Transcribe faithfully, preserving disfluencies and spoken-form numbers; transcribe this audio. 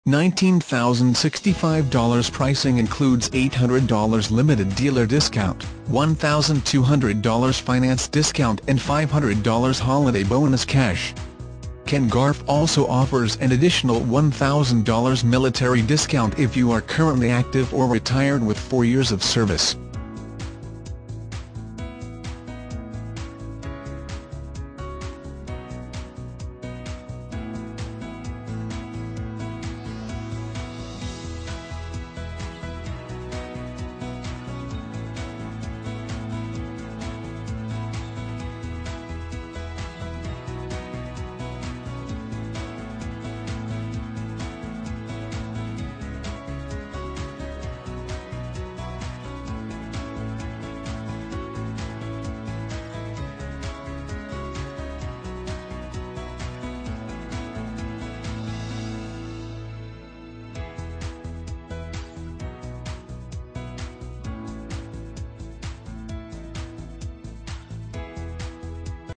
nineteen thousand sixty-five dollars. Pricing includes eight hundred dollars limited dealer discount, one thousand two hundred dollars finance discount and five hundred dollars holiday bonus cash. Ken Garff also offers an additional one thousand dollars military discount if you are currently active or retired with four years of service.